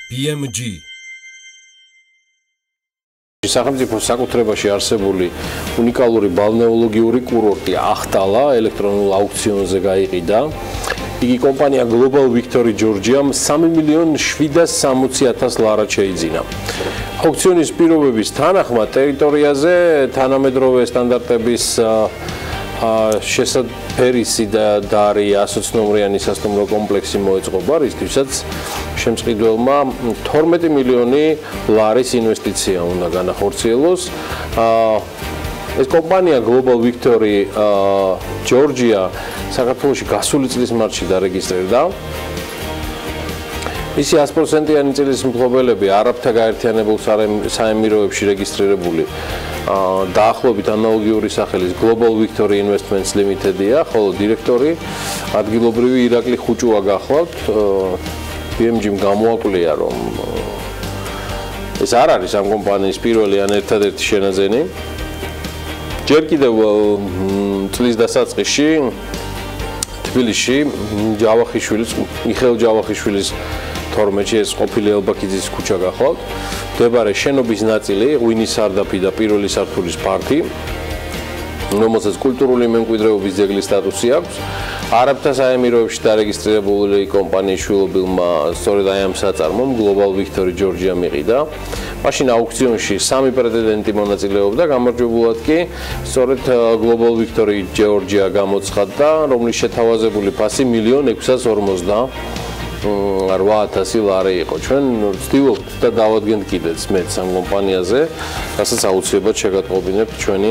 BMG სახელმწიფო საკუთრებაში არსებული უნიკალური ბალნეოლოგიური კურორტი ახტალა ელექტრონულ აუქციონზე გაიყიდა. იგი კომპანია Global Victory Georgia-მ 3.760.000 ლარად შეიძინა. აუქციონის პირობების თანახმად ტერიტორიაზე თანამედროვე სტანდარტების შესაფერისი და დარი 120 ნომრიანი სასტუმრო კომპლექსი მოეწყობა, რისთვისაც შემწყიდველმა 12 მილიონი ლარის ინვესტიცია უნდა განახორციელოს. ეს კომპანია Global Victory Georgia საქართველოში გასული წლის მარტში დარეგისტრირდა. მისი 100%-იანი წილის მფლობელები არაბთა გაერთიანებულ საემიროებში რეგისტრირებული დაახლოებით ანალოგიური სახელის Global Victory Investments Limited-ია, ხოლო დირექტორი ადგილობრივი ირაკლი ხუჭუა გახლავთ. BMG-მ გამოაკლია, რომ ეს არ არის ამ კომპანიის პირველი ან ერთადერთი შენაძენი. ჯერ კიდევ წლის დასაწყისში თბილისში მიხეილ ჯავახიშვილის 12-ში ეს ყოფილი ელბაქიძის ქუჩა გახლავთ. მდებარე შენობის ნაწილი ღვინის სარდაფი და პირველი სართულის ფართი, რომელსაც კულტურული მემკვიდრეობის ძეგლის სტატუსი აქვს. არაბთა საემიროებში დარეგისტრირებული კომპანიის შვილობილმა სწორედ აი ამ საწარმომ Global Victory Georgia მიყიდა. მაშინ აუქციონში 3 პრეტენდენტი მონაწილეობდა, გამარჯვებულად კი სწორედ Global Victory Georgia გამოცხადდა, რომლის შეთავაზებული ფასი 1.650.000 ლარი იყო. ჩვენ ვცდილობთ და დავადგენთ კიდეც მეც ამ კომპანიაზე, რასაც აუცილებლად შეგატყობინებთ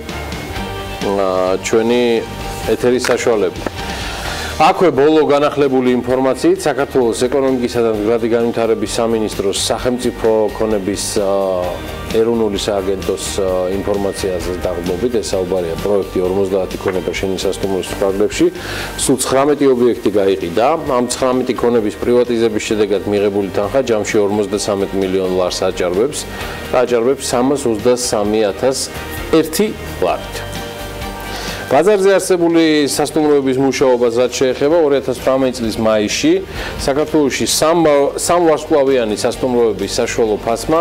ჩვენი ეთერის საშუალებით. აქვე ბოლო განახლებული ინფორმაციით საქართველოს ეკონომიკისა და მდგრადი განვითარების სამინისტროს სახელმწიფო ქონების ეროვნული სააგენტოს ინფორმაციაზე დაღმობით ეს საუბარია პროექტი 50 ქონება შენისასტუმროს ფარგლებში. სულ 19 ობიექტი გაიყიდა. ამ 19 ქონების პრივატიზების შედეგად მიღებული თანხა ჯამში 53 მილიონ ლარს აჭარბებს და აჭარბებს 323.001 ლარით. ბაზარზე არსებული სასტუმროების მუშაობას რაც შეეხება 2018 წლის მაისში საქართველოში სამ ვარსკვლავიანი სასტუმროების საშუალო ფასმა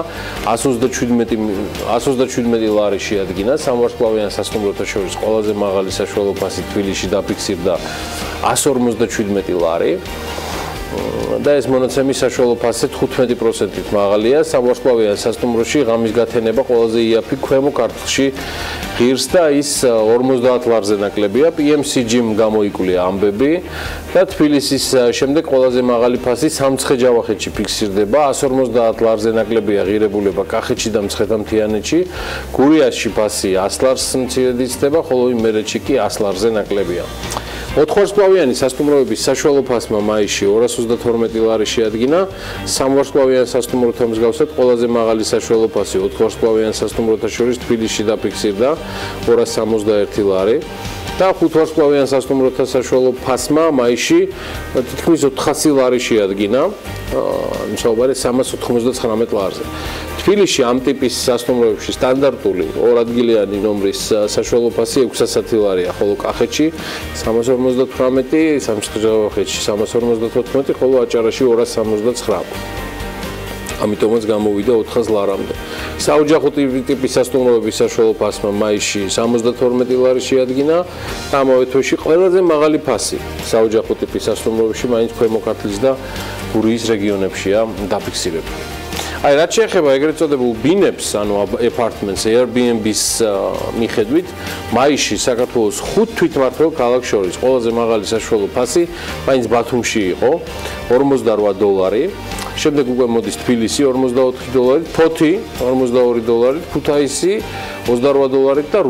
127 ლარი შეადგინა. სამ ვარსკვლავიან სასტუმროთა შორის ყველაზე მაღალი საშუალო ფასი თბილისში დაფიქსირდა 157 ლარი. და ეს მონაცემი საშუალო ფასზე 15%-ით მაღალია. სამვარსკვლავიან სასტუმროში ღამის გათენება ყველაზე იაფი ქვემო ქართლში ღირს და ის 50 ლარზე ნაკლებია. PMCG-მ გამოიკვლია ამბები და თბილისის შემდეგ ყველაზე მაღალი ფასი სამცხე-ჯავახეთში ფიქსირდება. 150 ლარზე ნაკლებია ღირებულება კახეთში და მცხეთა-მთიანეთში. გურიაში ფასი 100 ლარს მცირედ იცდება, ხოლო იმერეთში კი 100 ლარზე ნაკლებია. 4 ვარსკვლავიანი სასტუმროების საშუალო ფასმა მაისში 232 ლარი შეადგინა. 3 ვარსკვლავიან სასტუმროთა მსგავსად ყველაზე მაღალი საშუალო ფასი 4 ვარსკვლავიან სასტუმროთა შორის თბილისში დაფიქსირდა 261 ლარი. და 5 ვარსკვლავიან სასტუმროთა საშუალო ფასმა მაისში თითქმის 400 ლარი შეადგინა. მშობარი 399 ლარზე. თბილისში ამ ტიპის სასტუმროებში სტანდარტული 2 ადგილიანი ნომრის საშუალო ფასი 610 ლარია, ხოლო კახეთში 358, სამცხე-ჯავახეთში 354, ხოლო აჭარაში 269. ამიტომაც გამოვიდა 400 ლარამდე. საოჯახო ტიპის სასტუმროების საშუალო ფასმა მაისში 72 ლარი შეადგინა და ამავე თვეში ყველაზე მაღალი ფასი საოჯახო ტიპის სასტუმროებში მაინც ქვემო ქართლის და გურიის რეგიონებშია დაფიქსირებული. აი რაც შეეხება ეგრეთ წოდებულ ბინებს, ანუ აპარტმენტს Airbnb-ს მიხედვით, მაისში საქართველოს 5 თვითმმართველ ქალაქს შორის ყველაზე მაღალი საშუალო ფასი მაინც ბათუმში იყო 48 დოლარი. შემდეგ უკვე მოდის თბილისი 44 დოლარით, ფოთი 42 დოლარით, ქუთაისი 28 დოლარით და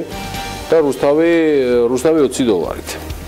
რუსთავი 20 დოლარით.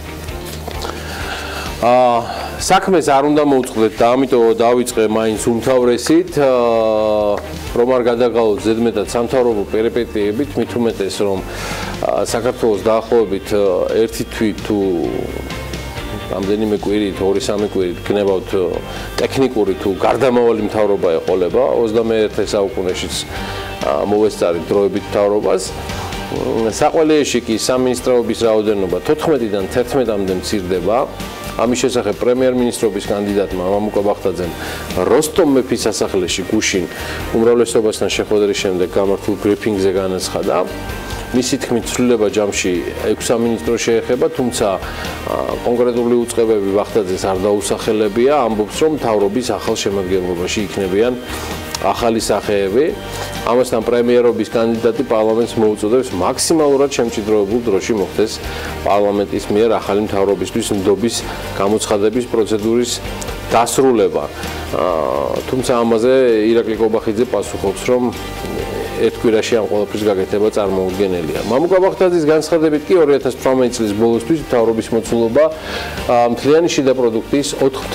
საქმეს არ უნდა მოუწყდეთ და ამიტომ დავიწყე მაინც უმთავრესით, რომ არ გადაგალოთ ზედმეტად სამთავრობო პერიპეტიებით, მით უმეტეს რომ საქართველოს დაახლოებით ერთი თვით თუ რამდენიმე კვირით, 2-3 კვირით გნებავთ ტექნიკური თუ გარდამავალი მთავრობა ეყოლება 21 საუკუნეშიც მოვესწარით დროებით მთავრობას. საყვალეში კი სამინისტროების რაოდენობა 14-დან 11-მდე მცირდება. ამის შესახებ პრემიერ-მინისტრობის კანდიდატმა მამუკა ბახტაძემ როსტომ მეფის სასახლეში გუშინ უმრავლესობასთან შეხვედრის შემდეგ გამართულ ბრიფინგზე განაცხადა მისი თქმით ცვლილება ჯამში 6 სამინისტრო შეეხება, თუმცა კონკრეტული უწყებები ბახტაძეს არ დაუსახელებია, ამბობს რომ მთავრობის ახალ შემადგენლობაში იქნებიან ახალი სახეები. ამასთან პრემიერობის კანდიდატი პარლამენტს მოუწოდებს მაქსიმალურად შემჭიდროებულ დროში მოხდეს პარლამენტის მიერ ახალი მთავრობისთვის ნდობის გამოცხადების პროცედურის დასრულება. თუმცა ამაზე ირაკლი კობახიძე პასუხობს, რომ ერთ კვირაში ამ ყველაფრის გაკეთება წარმოუდგენელია. მამუკა ბახტაძის განცხადებით კი 2018 წლის ბოლოსთვის მთავრობის მოცულობა მთლიანი შიდა პროდუქტის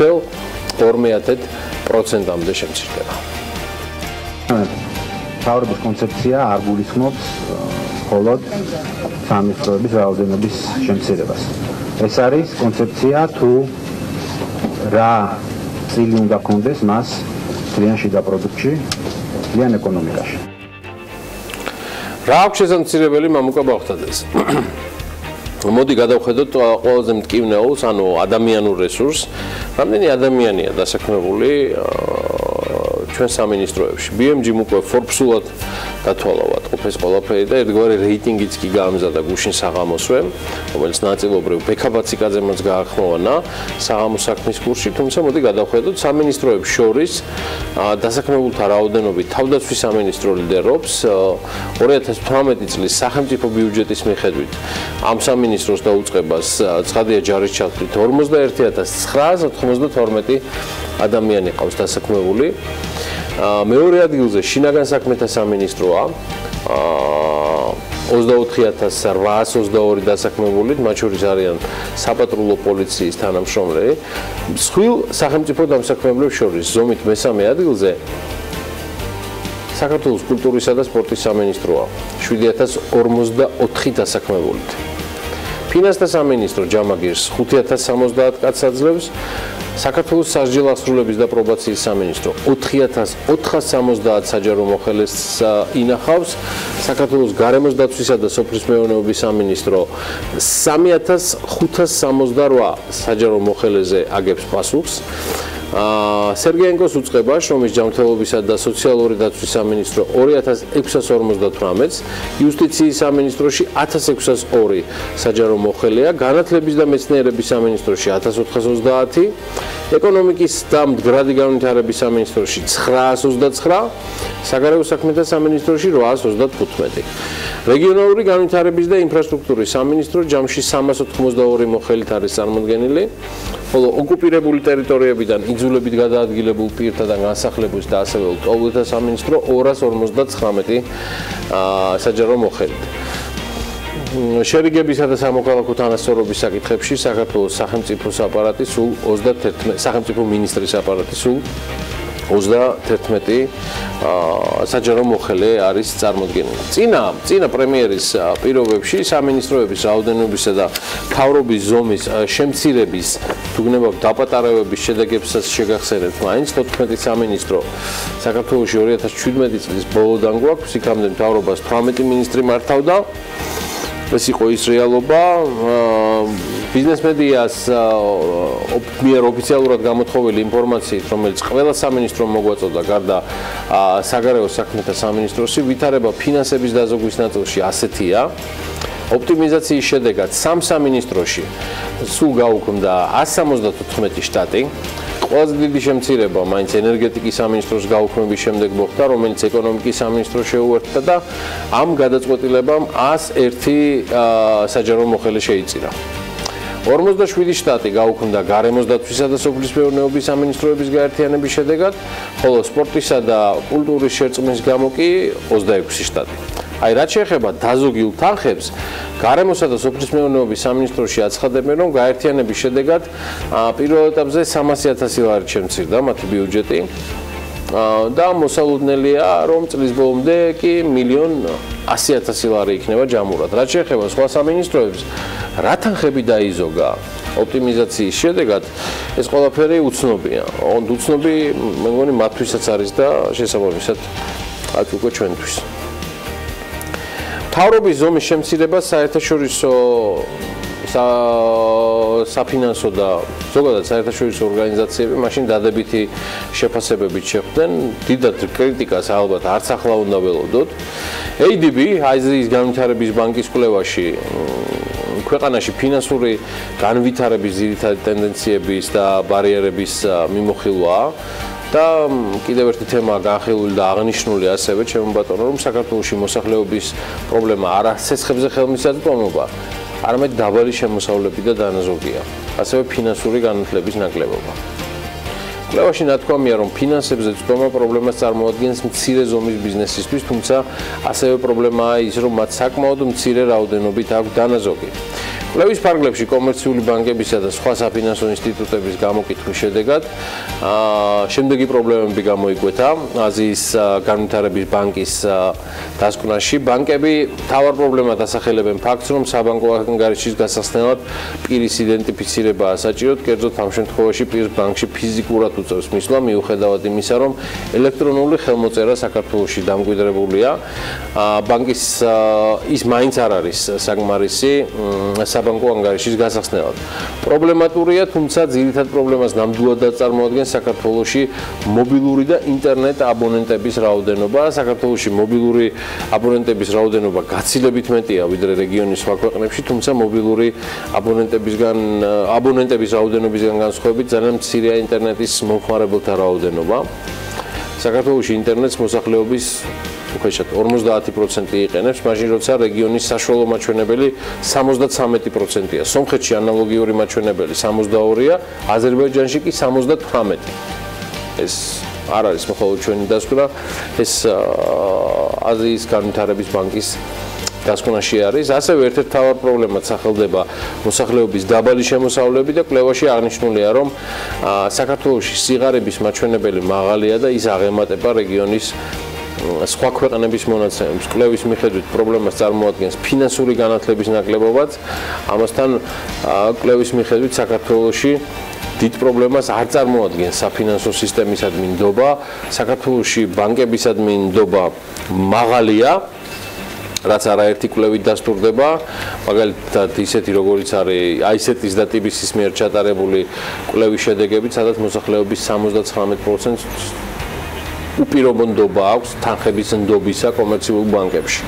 4,2%-მდე შემცირდება. მთავრობის კონცეფცია არ გულისხმობს მხოლოდ სამინისტროების რაოდენობის შემცირებას. ეს არის კონცეფცია თუ რა წილი უნდა გქონდეს მას მთლიან შიდა პროდუქტში, მთლიან ეკონომიკაში. რა აქვს შესამცირებელი მამუკა ბახტაძეს? მოდი გადავხედოთ ყველაზე მტკივნეულს, ანუ ადამიანურ რესურსს. რამდენი ადამიანია დასაქმებული ჩვენ სამინისტროებში. BMG-მ უკვე ფორბსულად დათვალა ვატყობ ეს ყველაფერი და ერთგვარი რეიტინგიც კი გაამზადა გუშინ საღამოსვე, რომელიც ნაწილობრივ ბექაბაციკაძემაც გაახმოვანა საღამოს საქმის კურსში, თუმცა მოდი გადავხედოთ სამინისტროებს შორის დასაქმებულთა რაოდენობით თავდაცვის სამინისტრო ლიდერობს 2018 წლის სახელმწიფო ბიუჯეტის მიხედვით ამ სამინისტროს დაუწყებას ცხადია ჯარის ჩათვლით 41992 ადამიანი ყავს დასაქმებული. მეორე ადგილზე შინაგან საქმეთა სამინისტროა 24822 დასაქმებული, მათ შორის არიან საპატრულო პოლიციის თანამშრომლები. სხვილ სახელმწიფო დამსაქმებლებს შორის ზომით მესამე ადგილზე საქართველოს კულტურისა და სპორტის სამინისტროა 7054 დასაქმებული. ფინანსთა სამინისტრო ჯამაგირს 5070 კაცს აძლევს. საქართველოს სასჯელ ასრულების და პრობაციის სამინისტრო 4470 საჯარო მოხელეს ინახავს. საქართველოს გარემოს დაცვისა და სოფლის მეურნეობის სამინისტრო 3568 საჯარო მოხელეზე აგებს პასუხს. სერგეენკოს უწყება შრომის ჯანმრთელობისა და სოციალური დაცვის სამინისტრო 2658-ს, იუსტიციის სამინისტროში 1602 საჯარო მოხელეა, განათლების და მეცნიერების სამინისტროში 1430, ეკონომიკის და მდგრადი განვითარების სამინისტროში 929, საგარეო საქმეთა სამინისტროში 835. რეგიონალური განვითარების და ინფრასტრუქტურის სამინისტრო ჯამში 382 მოხელით არის წარმოდგენილი, ხოლო ოკუპირებული ტერიტორიებიდან იძულებით გადაადგილებულ პირთა და განსახლებების და ასევე ლტოლვილთა სამინისტრო 259 საჯარო მოხელით. შერიგებისა და სამოქალაქო თანასწორობის საკითხებში საქართველოს სახელმწიფო მინისტრის აპარატი სულ 31 საჯარო მოხელე არის წარმოდგენილი. წინა პრემიერის პირობებში სამინისტროების რაოდენობისა და მთავრობის ზომის შემცირების თუგნებავ დაპატარავების შედეგებსაც შეგახსენებთ მაინც 14 სამინისტრო საქართველოში 2017 წლის ბოლოდან გვაქვს, იქამდე მთავრობას 18 მინისტრი მართავდა. ეს იყო ის რეალობა. ბიზნეს მედიას მიერ ოფიციალურად გამოთხოვილი ინფორმაციით, რომელიც ყველა სამინისტრომ მოგვაწოდა გარდა საგარეო საქმეთა სამინისტროსი, ვითარება ფინანსების დაზოგვის ნაწილში ასეთია. ოპტიმიზაციის შედეგად სამ სამინისტროში სულ გაუქმდა 174 შტატი. ყველაზე დიდი შემცირება მაინც ენერგეტიკის სამინისტროს გაუქმების შემდეგ მოხდა, რომელიც ეკონომიკის სამინისტროს შეუერთდა და ამ გადაწყვეტილებამ 101 საჯარო მოხელე შეიწირა. 47 შტატი გაუქმდა გარემოს დაცვისა და სოფლის მეურნეობის სამინისტროების გაერთიანების შედეგად, ხოლო სპორტისა და კულტურის შერწყმის გამო კი 26 შტატი. აი, რაც შეეხება დაზოგილ თანხებს, გარემოსა და სოფლის მეურნეობის სამინისტროში აცხადებენ, რომ გაერთიანების შედეგად პირველ ეტაპზე 300.000 ლარი შემცირდა მათი ბიუჯეტი და მოსალოდნელია, რომ წლის ბოლომდე კი 1.100.000 ლარი იქნება ჯამურად. რაც შეეხება სხვა სამინისტროებს, რა თანხები დაიზოგა ოპტიმიზაციის შედეგად, ეს ყველაფერი უცნობია. უცნობი, მე მგონი მათთვისაც არის და შესაბამისად უკვე ჩვენთვის. მთავრობის ზომის შემცირება საერთაშორისო საფინანსო და ზოგადად საერთაშორისო ორგანიზაციები მაშინ დადებითი შეფასებებით შეხვდნენ. დიდად კრიტიკას ალბათ არც ახლა უნდა ველოდოთ. ADB, აზიის განვითარების ბანკის კვლევაში ქვეყანაში ფინანსური განვითარების ძირითადი ტენდენციების და ბარიერების მიმოხილვაა. და კიდევ ერთი თემაა განხილული და აღნიშნული ასევე ჩემო ბატონო, რომ საქართველოში მოსახლეობის პრობლემა არა ცეცხლებზე ხელმისაწვდომობა, არამედ დაბალი შემოსავლები და დანაზოგია, ასევე ფინანსური განათლების ნაკლებობა. კვლევაში ნათქვამია, რომ ფინანსებზე წვდომა პრობლემას წარმოადგენს მცირე ზომის ბიზნესისთვის, თუმცა ასევე პრობლემაა ის, რომ მათ საკმაოდ მცირე რაოდენობით აქვს დანაზოგი. კვლევის ფარგლებში კომერციული ბანკებისა და სხვა საფინანსო ინსტიტუტების გამოკითხვის შედეგად შემდეგი პრობლემები გამოიკვეთა აზიის განვითარების ბანკის დასკვნაში. ბანკები მთავარ პრობლემად ასახელებენ ფაქტს, რომ საბანკო ანგარიშის გასახსნელად პირის იდენტიფიცირებაა საჭიროდ, კერძოდ ამ შემთხვევაში პირს ბანკში ფიზიკურად უწევს მისვლა, მიუხედავად იმისა, რომ ელექტრონული ხელმოწერა საქართველოში დამკვიდრებულია. ბანკის ის მაინც არ არის საკმარისი საბანკო ანგარიშის გასახსნელად. პრობლემატურია, თუმცა ძირითად პრობლემას ნამდვილად წარმოადგენს საქართველოში მობილური და ინტერნეტ აბონენტების რაოდენობა. საქართველოში მობილური აბონენტების რაოდენობა გაცილებით მეტია ვიდრე რეგიონის სხვა ქვეყნებში, თუმცა მობილური აბონენტების რაოდენობისგან განსხვავებით ძალიან მცირეა ინტერნეტის მომხმარებელთა რაოდენობა. საქართველოში ინტერნეტს მოსახლეობის უხეშად 50% იყენებს, მაშინ როცა რეგიონის საშუალო მაჩვენებელი 73%-ია. სომხეთში ანალოგიური მაჩვენებელი 62-ია, აზერბაიჯანში კი 78. ეს არ არის მხოლოდ ჩვენი დასკვნა, ეს აზიის განვითარების ბანკის დასკვნაში არის. ასევე ერთ-ერთი მთავარ პრობლემად სახელდება მოსახლეობის დაბალი შემოსავლები და კვლევაში აღნიშნულია, რომ საქართველოში სიღარიბის მაჩვენებელი მაღალია და ის აღემატება რეგიონის სხვა ქვეყნების მონაცემებს. კვლევის მიხედვით პრობლემას წარმოადგენს ფინანსური განათლების ნაკლებობაც. ამასთან კვლევის მიხედვით საქართველოში დიდ პრობლემას არ წარმოადგენს საფინანსო სისტემისადმი ნდობა. საქართველოში ბანკებისადმი ნდობა მაღალია, რაც არაერთი კვლევით დასტურდება, მაგალითად ისეთი როგორიც არის ICT-ის და TBC-ის მიერ ჩატარებული კვლევის შედეგებით, სადაც მოსახლეობის 79% უპირობო ნდობა აქვს თანხების ნდობისა კომერციულ ბანკებში.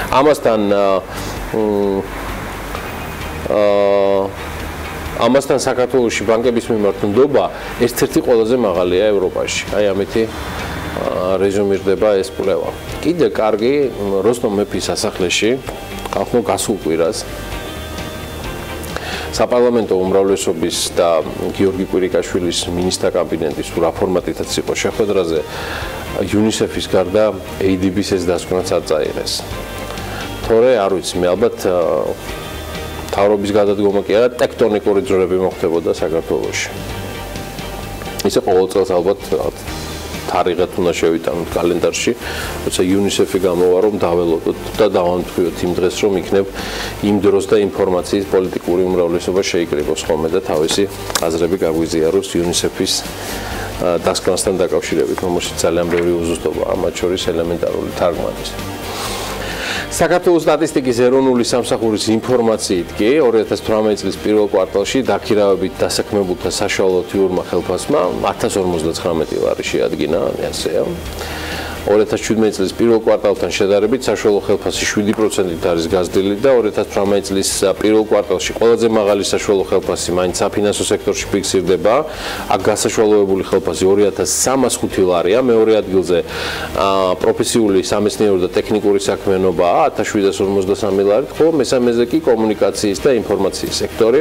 ამასთან საქართველოში ბანკების მიმართ ნდობა ერთ-ერთი ყველაზე მაღალია ევროპაში. აი ამეთი რეზუმირდება ეს კვლევა. კიდე კარგი როსტომ მეფის სასახლეში ხალხო გასულ კვირას საპარლამენტო უმრავლესობის და გიორგი კვირიკაშვილის მინისტრთა კაბინეტის რა ფორმატითაც იყო შეხვედრაზე UNICEF-ის გარდა ADB-ს ეს დასკვნაც აწაიღეს. თორე არ ვიცი, მე ალბათ თავრობის გადადგომა კი არა, ტექტონიკური ძროხები მოხდებოდა საქართველოში. ისე ყოველ წელს ალბათ თარიღად უნდა შევიტანოთ კალენდარში, როცა UNICEF-ი გამოვა რომ დაველოდოთ და დავამტყიოთ იმ დღეს, რომ იქნებ იმ დროს და ინფორმაციის პოლიტიკური უმრავლესობა შეიკრიბოს ხოლმე და თავისი აზრები გაგვიზიაროს UNICEF-ის დასკვნასთან დაკავშირებით, რომელშიც ძალიან ბევრი უზუსტობაა, მათ შორის ელემენტარული თარგმანის. საქართველოს სტატისტიკის ეროვნული სამსახურის ინფორმაციით კი 2018 წლის პირველ კვარტალში დაქირავებით დასაქმებულთა საშუალო თიურმა ხელფასმა 1059 ლარი შეადგინა, ასეა. 2017 წლის პირველ კვარტალთან შედარებით საშუალო ხელფასი 7%-ით არის გაზრდილი და 2018 წლის პირველ კვარტალში ყველაზე მაღალი საშუალო ხელფასი მაინც საფინანსო სექტორში ფიქსირდება. აქ გასაშუალოებული ხელფასი 2305 ლარია, მეორე ადგილზე პროფესიული სამეცნიერო და ტექნიკური საქმიანობაა 1753 ლარით, ხოლო მესამეზე კი კომუნიკაციის და ინფორმაციის სექტორი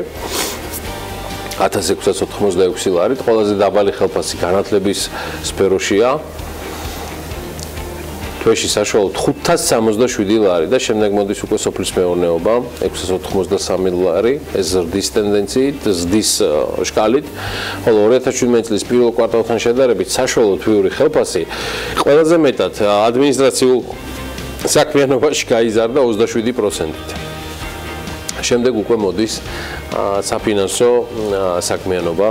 1686 ლარით, ყველაზე დაბალი ხელფასი განათლების სფეროშია. თვეში საშუალოდ 567 ლარი და შემდეგ მოდის უკვე სოფლის მეურნეობა 683 ლარი, ეს ზრდის ტენდენციით, ზრდის შკალით, ხოლო 2017 წლის პირველ კვარტალთან შედარებით საშუალო თვიური ხელფასი ყველაზე მეტად ადმინისტრაციულ საქმიანობაში გაიზარდა 27%-ით. შემდეგ უკვე მოდის საფინანსო საქმიანობა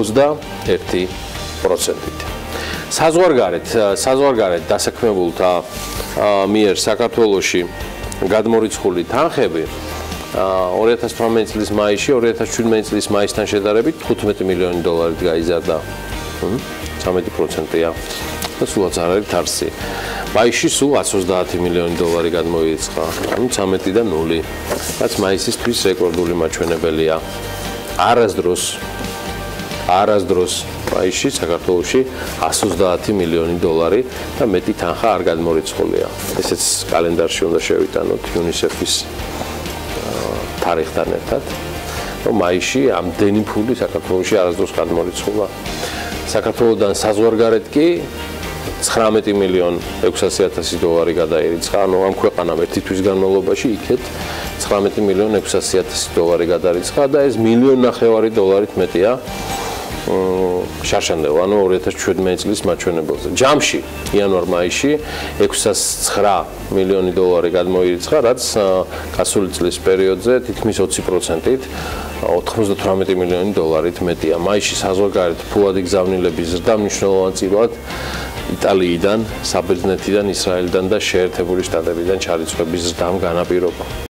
21%-ით. საზღვარგარეთ დასაქმებულთა მიერ საქართველოში გადმორიცხული თანხები 2018 წლის მაისში 2017 წლის მაისთან შედარებით $15 მილიონი გაიზარდა. 13%-ია. და სულაც არ არის თარსი. მაისში სულ $130 მილიონი გადმოირიცხა. ანუ 13 და 0. რაც მაისისთვის რეკორდული მაჩვენებელია. არასდროს მაისში საქართველოში $130 მილიონი და მეტი თანხა არ გადმორიცხულია. ესეც კალენდარში უნდა შევიტანოთ UNICEF-ის თარიღთან ერთად. რომ მაისში ამდენი ფული საქართველოში არასდროს გადმორიცხულა. საქართველოსთან საზღვარგარეთ კი $19,600,000 გადაირიცხა. ანუ ამ ქვეყანამ ერთი თვის განმავლობაში იქეთ $19,600,000 გადარიცხა და ეს $1,500,000 მეტია შარშანდელ, ანუ 2017 წლის მაჩვენებელზე. ჯამში იანვარ-მაისში $609 მილიონი გადმოირიცხა, რაც გასული წლის პერიოდზე თითქმის 20%-ით $98 მილიონი მეტია. მაისში საზღვარგარეთ ფულადი გზავნილების ზრდა მნიშვნელოვანწილად იტალიიდან, საბერძნეთიდან, ისრაელიდან და შეერთებული შტატებიდან ჩარიცხვების ზრდამ განაპირობა.